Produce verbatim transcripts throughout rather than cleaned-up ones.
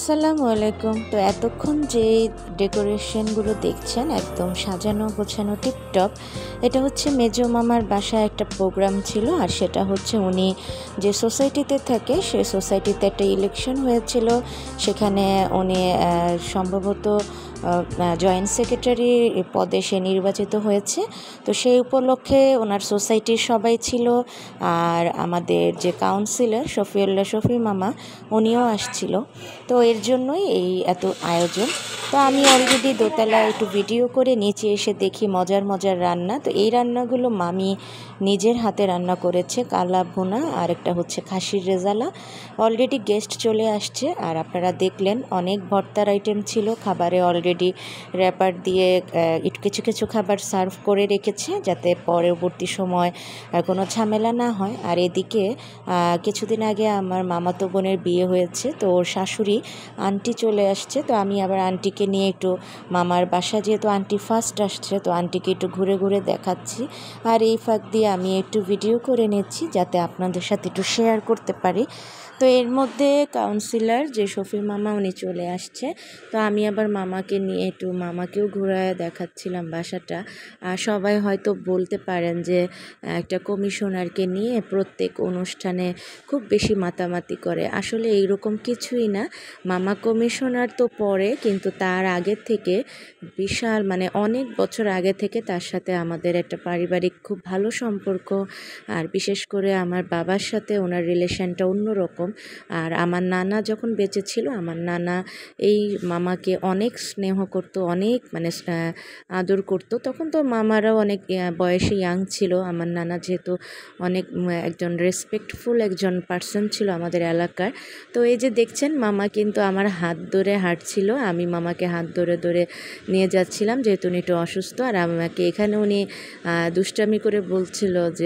আসসালামু আলাইকুম। তো এতক্ষণ যে ডেকোরেশনগুলো দেখছেন একদম সাজানো গোছানো টিপটপ, এটা হচ্ছে মেজো মামার বাসায় একটা প্রোগ্রাম ছিল। আর সেটা হচ্ছে উনি যে সোসাইটিতে থাকে সেই সোসাইটিতে একটা ইলেকশন হয়েছিল, সেখানে উনি সম্ভবত জয়েন্ট সেক্রেটারি পদে সে নির্বাচিত হয়েছে। তো সেই উপলক্ষে ওনার সোসাইটির সবাই ছিল, আর আমাদের যে কাউন্সিলর শফিউল্লাহ শফি মামা উনিও আসছিল। তো এর জন্যই এই এত আয়োজন। তো আমি অলরেডি দোতলায় একটু ভিডিও করে নিচে এসে দেখি মজার মজার রান্না। তো এই রান্নাগুলো মামি নিজের হাতে রান্না করেছে, কালা ভুনা আর একটা হচ্ছে খাসির রেজালা। অলরেডি গেস্ট চলে আসছে, আর আপনারা দেখলেন অনেক ভর্তার আইটেম ছিল খাবারে। অলরেডি র্যাপার দিয়ে একটু কিছু কিছু খাবার সার্ভ করে রেখেছে, যাতে পরবর্তী সময় কোনো ঝামেলা না হয়। আর এদিকে কিছুদিন আগে আমার মামাতো বোনের বিয়ে হয়েছে, তো ওর শাশুড়ি আন্টি চলে আসছে। তো আমি আবার আন্টিকে নিয়ে একটু মামার বাসা, যেহেতু আন্টি ফার্স্ট আসছে, তো আন্টিকে একটু ঘুরে ঘুরে দেখাচ্ছি। আর এই ফাঁক দিয়ে আমি একটু ভিডিও করে নিচ্ছি, যাতে আপনাদের সাথে একটু শেয়ার করতে পারি। তো এর মধ্যে কাউন্সিলর যে শফি মামা উনি চলে আসছে। তো আমি আবার মামাকে নিয়ে একটু মামাকেও ঘুরায় দেখাচ্ছিলাম বাসাটা। আর সবাই হয়তো বলতে পারেন যে একটা কমিশনারকে নিয়ে প্রত্যেক অনুষ্ঠানে খুব বেশি মাতামাতি করে। আসলে এইরকম কিছুই না। মামা কমিশনার তো পরে, কিন্তু তার আগের থেকে বিশাল মানে অনেক বছর আগে থেকে তার সাথে আমাদের একটা পারিবারিক খুব ভালো সম্পর্ক। আর বিশেষ করে আমার বাবার সাথে ওনার রিলেশনটা অন্যরকম। আর আমার নানা যখন বেঁচে ছিল, আমার নানা এই মামাকে অনেক স্নেহ করতো, অনেক মানে আদর করতো। তখন তো মামারাও অনেক বয়সে ইয়াং ছিল। আমার নানা যেহেতু অনেক একজন রেসপেক্টফুল একজন পার্সন ছিল আমাদের এলাকার। তো এই যে দেখছেন মামা কিন্তু আমার হাত ধরে হাঁটছিল, আমি মামাকে হাত ধরে ধরে নিয়ে যাচ্ছিলাম, যেহেতু উনি একটু অসুস্থ। আর আমাকে এখানে উনি দুষ্টামি করে বলছিল যে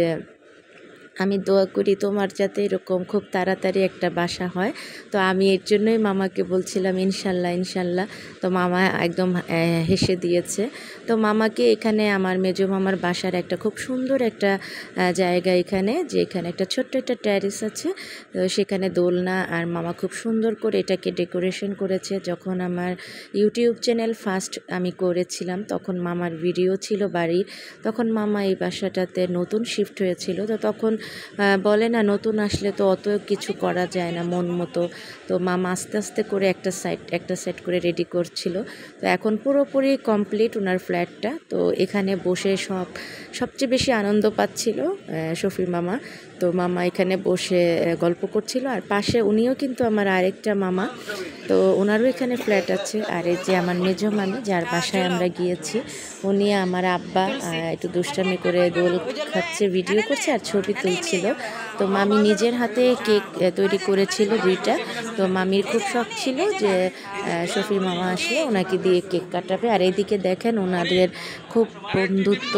আমি দোয়া করি তোমার যাতে এরকম খুব তাড়াতাড়ি একটা বাসা হয়। তো আমি এর জন্যই মামাকে বলছিলাম ইনশাল্লাহ ইনশাল্লাহ। তো মামা একদম হেসে দিয়েছে। তো মামাকে এখানে আমার মেজো মামার বাসার একটা খুব সুন্দর একটা জায়গা এখানে, যে এখানে একটা ছোট্ট একটা ট্যারিস আছে, তো সেখানে দোলনা। আর মামা খুব সুন্দর করে এটাকে ডেকোরেশন করেছে। যখন আমার ইউটিউব চ্যানেল ফার্স্ট আমি করেছিলাম, তখন মামার ভিডিও ছিল বাড়ির। তখন মামা এই বাসাটাতে নতুন শিফট হয়েছিল। তো তখন বলে না, নতুন আসলে তো অত কিছু করা যায় না মন মতো। তো মামা আস্তে আস্তে করে একটা সাইড একটা সাইড করে রেডি করছিল। তো এখন পুরোপুরি কমপ্লিট ওনার ফ্ল্যাটটা। তো এখানে বসে সব সবচেয়ে বেশি আনন্দ পাচ্ছিল শফি মামা। তো মামা এখানে বসে গল্প করছিল। আর পাশে উনিও কিন্তু আমার আরেকটা মামা, তো ওনারও এখানে ফ্ল্যাট আছে। আর এই যে আমার মেজো মামি, যার বাসায় আমরা গিয়েছি, উনি আমার আব্বা একটু দুষ্টামি করে দোল খাচ্ছে, ভিডিও করছে আর ছবি তুলছিল। তো মামি নিজের হাতে কেক তৈরি করেছিল দুইটা। তো মামির খুব শখ ছিল যে শফি মামা আসলে ওনাকে দিয়ে কেক কাটাবে। আর এইদিকে দেখেন ওনাদের খুব বন্ধুত্ব।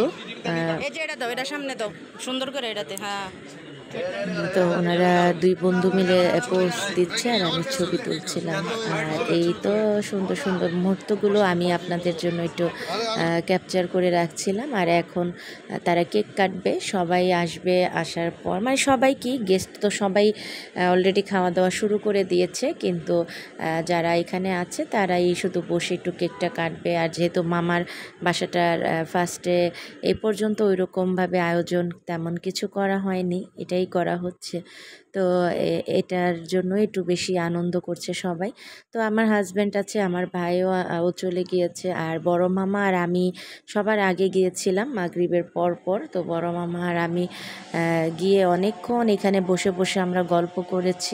সামনে দাও সুন্দর করে এটাতে, হ্যাঁ। তো ওনারা দুই বন্ধু মিলে পোস্ট দিচ্ছে আর আমি ছবি তুলছিলাম। আর এই তো সুন্দর সুন্দর মুহূর্তগুলো আমি আপনাদের জন্য একটু ক্যাপচার করে রাখছিলাম। আর এখন তারা কেক কাটবে, সবাই আসবে। আসার পর মানে সবাই কি গেস্ট তো সবাই অলরেডি খাওয়া দাওয়া শুরু করে দিয়েছে, কিন্তু যারা এখানে আছে তারাই শুধু বসে একটু কেকটা কাটবে। আর যেহেতু মামার বাসাটার ফার্স্টে এই পর্যন্ত ওইরকমভাবে আয়োজন তেমন কিছু করা হয়নি, এটাই করা হচ্ছে। তো এটার জন্য একটু বেশি আনন্দ করছে সবাই। তো আমার হাজব্যান্ড আছে, আমার ভাইও ও চলে গিয়েছে। আর বড় মামা আর আমি সবার আগে গিয়েছিলাম মাগরিবের পর পর। তো বড় মামা আর আমি গিয়ে অনেকক্ষণ এখানে বসে বসে আমরা গল্প করেছি।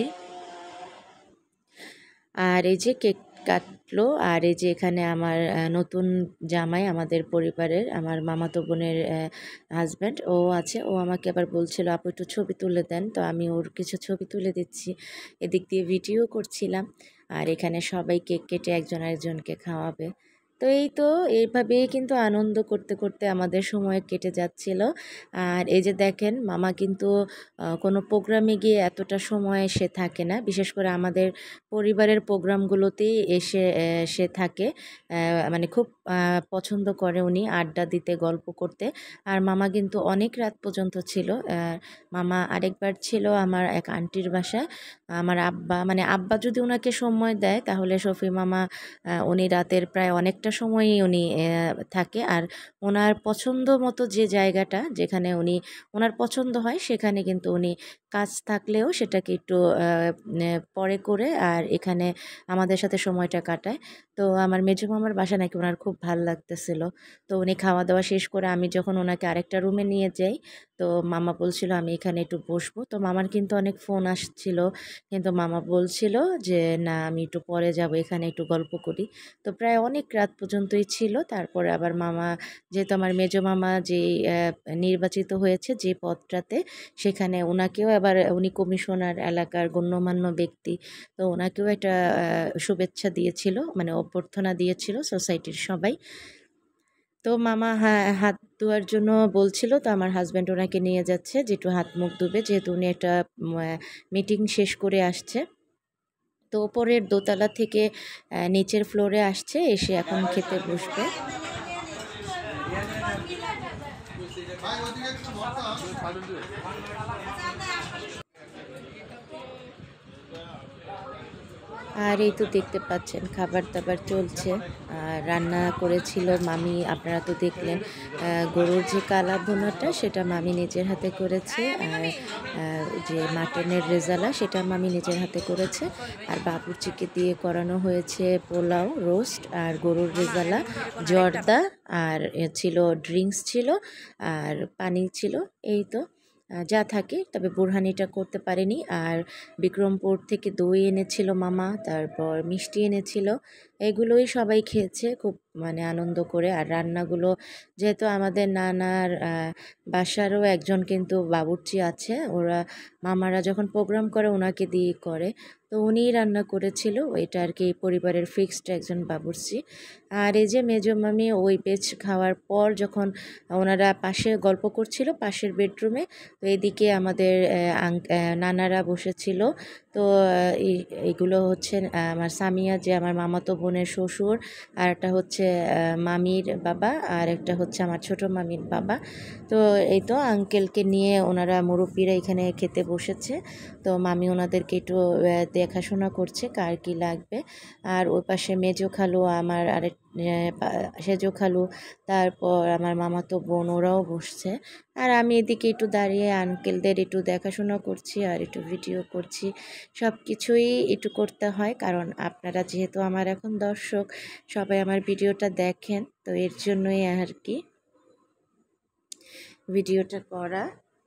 আর এই যে কেক কাটলো। আর এই যে এখানে আমার নতুন জামাই আমাদের পরিবারের, আমার মামাতো বোনের হাজব্যান্ড, ও আছে। ও আমাকে আবার বলছিল আপু একটু ছবি তুলে দেন। তো আমি ওর কিছু ছবি তুলে দিচ্ছি, এদিক দিয়ে ভিডিও করছিলাম। আর এখানে সবাই কেক কেটে একজন একজনকে খাওয়াবে। তো এই তো এইভাবেই কিন্তু আনন্দ করতে করতে আমাদের সময় কেটে যাচ্ছিল। আর এই যে দেখেন মামা কিন্তু কোনো প্রোগ্রামে গিয়ে এতটা সময় সে থাকে না, বিশেষ করে আমাদের পরিবারের প্রোগ্রামগুলোতেই এসে সে থাকে, মানে খুব পছন্দ করে উনি আড্ডা দিতে, গল্প করতে। আর মামা কিন্তু অনেক রাত পর্যন্ত ছিল। মামা আরেকবার ছিল আমার এক আন্টির বাসায়। আমার আব্বা মানে আব্বা যদি ওনাকে সময় দেয় তাহলে শফি মামা উনি রাতের প্রায় অনেকটা সময়ই উনি থাকে। আর ওনার পছন্দ মতো যে জায়গাটা যেখানে উনি ওনার পছন্দ হয় সেখানে কিন্তু উনি কাজ থাকলেও সেটাকে একটু পরে করে আর এখানে আমাদের সাথে সময়টা কাটায়। তো আমার মেজো মামার বাসা নাকি ওনার খুব ভাল লাগতেছিল। তো উনি খাওয়া দাওয়া শেষ করে আমি যখন ওনাকে আরেকটা রুমে নিয়ে যাই, তো মামা বলছিল আমি এখানে একটু বসবো। তো মামার কিন্তু অনেক ফোন আসছিল, কিন্তু মামা বলছিল যে না আমি একটু পরে যাব, এখানে একটু গল্প করি। তো প্রায় অনেক রাত পর্যন্তই ছিল। তারপরে আবার মামা যেহেতু আমার মেজো মামা যেই নির্বাচিত হয়েছে যে পদটাতে, সেখানে ওনাকেও আবার উনি কমিশনার এলাকার গণ্যমান্য ব্যক্তি, তো ওনাকেও একটা শুভেচ্ছা দিয়েছিল, মানে অভ্যর্থনা দিয়েছিল সোসাইটির সবাই। তো মামা হ্যাঁ হাত ধোয়ার জন্য বলছিল, তো আমার হাজব্যান্ড ওনাকে নিয়ে যাচ্ছে যে একটু হাত মুখ ধুবে, যেহেতু উনি একটা মিটিং শেষ করে আসছে। তো ওপরের দোতলা থেকে নিচের ফ্লোরে আসছে, এসে এখন খেতে বসবে। আর এই তো দেখতে পাচ্ছেন খাবার দাবার চলছে, আর রান্না করেছিল মামি, আপনারা তো দেখলেন গরুর যে কালা ভুনাটা সেটা মামি নিজের হাতে করেছে, আর যে মাটনের রেজালা সেটা মামি নিজের হাতে করেছে, আর বাবুর্চিকে দিয়ে করানো হয়েছে পোলাও, রোস্ট আর গরুর রেজালা, জর্দা, আর ছিল ড্রিঙ্কস ছিল, আর পানি ছিল। এই তো যা থাকে, তবে বুরহানিটা করতে পারেনি। আর বিক্রমপুর থেকে দই এনেছিল মামা, তারপর মিষ্টি এনেছিল, এগুলোই সবাই খেয়েছে খুব মানে আনন্দ করে। আর রান্নাগুলো যেহেতু আমাদের নানার বাসারও একজন কিন্তু বাবুর্চি আছে, ওরা মামারা যখন প্রোগ্রাম করে ওনাকে দিয়ে করে, তো উনিই রান্না করেছিল, ওইটা আর কি পরিবারের ফিক্সড একজন বাবুর্চি। আর এই যে মেজো মামি ওই বেচ খাওয়ার পর যখন ওনারা পাশে গল্প করছিল পাশের বেডরুমে, তো এইদিকে আমাদের নানারা বসেছিল। তো এইগুলো হচ্ছে আমার সামিয়া, যে আমার মামাতো বোনের শ্বশুর, আর একটা হচ্ছে মামির বাবা, আর একটা হচ্ছে আমার ছোট মামির বাবা। তো এই তো আঙ্কেলকে নিয়ে ওনারা মুরব্বীরা এখানে খেতে বসেছে। তো মামি ওনাদেরকে একটু দেখাশোনা করছে কার কী লাগবে। আর ওই পাশে মেজো খালু, আমার আরেক সেজো খালু, তারপর আমার মামাতো বোন, ওরাও বসছে। আর আমি এদিকে একটু দাঁড়িয়ে আঙ্কেলদের একটু দেখাশোনা করছি আর একটু ভিডিও করছি। সব কিছুই একটু করতে হয়, কারণ আপনারা যেহেতু আমার এখন দর্শক, সবাই আমার ভিডিওটা দেখেন, তো এর জন্যই আর কি ভিডিওটা করা।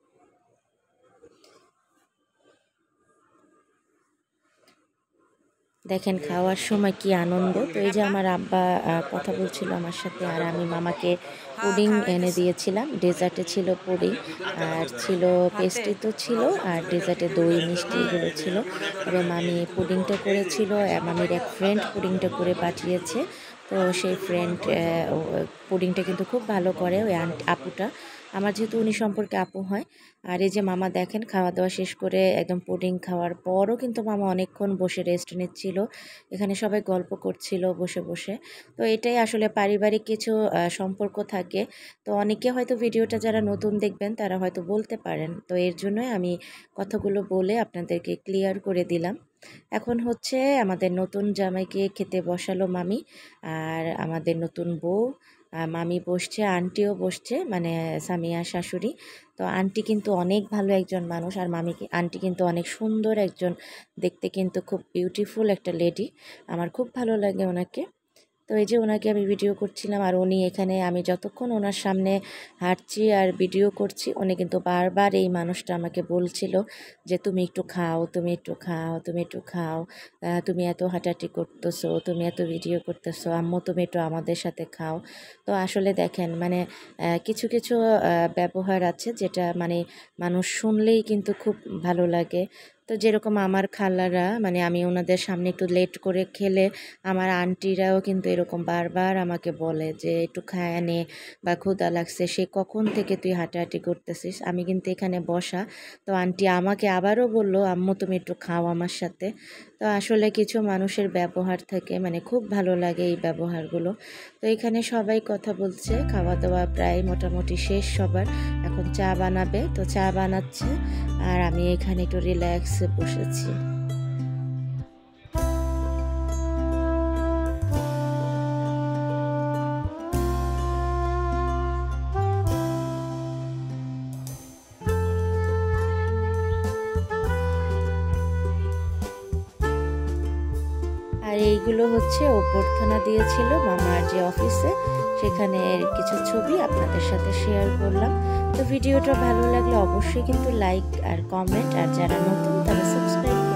দেখেন খাওয়ার সময় কি আনন্দ। তো এই যে আমার আব্বা কথা বলছিল আমার সাথে, আর আমি মামাকে পুডিং এনে দিয়েছিলাম। ডেজার্টে ছিল পুডিং, আর ছিল পেস্ট্রি তো ছিল, আর ডেজার্টে দই মিষ্টি এগুলো ছিল। তবে মামি পুডিংটা করেছিল, মামির এক ফ্রেন্ড পুডিংটা করে পাঠিয়েছে। তো সেই ফ্রেন্ড পুডিংটা কিন্তু খুব ভালো করে, ওই আন্টি আপুটা আমার যেহেতু উনি সম্পর্কে আপু হয়। আর এই যে মামা দেখেন খাওয়া দাওয়া শেষ করে একদম পুডিং খাওয়ার পরও কিন্তু মামা অনেকক্ষণ বসে রেস্ট নিচ্ছিল, এখানে সবাই গল্প করছিল বসে বসে। তো এটাই আসলে পারিবারিক কিছু সম্পর্ক থাকে। তো অনেকে হয়তো ভিডিওটা যারা নতুন দেখবেন তারা হয়তো বলতে পারেন, তো এর জন্যই আমি কথাগুলো বলে আপনাদেরকে ক্লিয়ার করে দিলাম। এখন হচ্ছে আমাদের নতুন জামাইকে খেতে বসালো মামি, আর আমাদের নতুন বউ মামি বসছে, আন্টিও বসছে, মানে সামিয়া শাশুড়ি। তো আন্টি কিন্তু অনেক ভালো একজন মানুষ, আর মামি আন্টি কিন্তু অনেক সুন্দর একজন, দেখতে কিন্তু খুব বিউটিফুল একটা লেডি, আমার খুব ভালো লাগে ওনাকে। তো এই যে ওনাকে আমি ভিডিও করছিলাম, আর উনি এখানে আমি যতক্ষণ ওনার সামনে হাঁটছি আর ভিডিও করছি, উনি কিন্তু বারবার এই মানুষটা আমাকে বলছিল যে তুমি একটু খাও, তুমি একটু খাও, তুমি একটু খাও, তুমি এত হাঁটাহাঁটি করতেছো, তুমি এত ভিডিও করতেছো, আম্মু তুমি একটু আমাদের সাথে খাও। তো আসলে দেখেন মানে কিছু কিছু ব্যবহার আছে যেটা মানে মানুষ শুনলেই কিন্তু খুব ভালো লাগে। তো যেরকম আমার খালারা মানে আমি ওনাদের সামনে একটু লেট করে খেলে আমার আন্টিরাও কিন্তু এরকম বারবার আমাকে বলে যে একটু খায়া নে বা ক্ষুধা লাগছে, সে কখন থেকে তুই হাঁটাহাঁটি করতেছিস, আমি কিন্তু এখানে বসা। তো আন্টি আমাকে আবারও বললো আম্মু তুমি একটু খাও আমার সাথে। তো আসলে কিছু মানুষের ব্যবহার থাকে, মানে খুব ভালো লাগে এই ব্যবহারগুলো। তো এখানে সবাই কথা বলছে, খাওয়া দাওয়া প্রায় মোটামুটি শেষ সবার। এখন চা বানাবে, তো চা বানাচ্ছে আর আমি এখানে একটু রিল্যাক্সে বসেছি। আর এইগুলো হচ্ছে অভ্যর্থনা দিয়েছিল মামার যে অফিসে, সেখানে কিছু ছবি আপনাদের সাথে শেয়ার করলাম। তো ভিডিওটা ভালো লাগলে অবশ্যই কিন্তু লাইক আর কমেন্ট, আর যারা নতুন তারা সাবস্ক্রাইব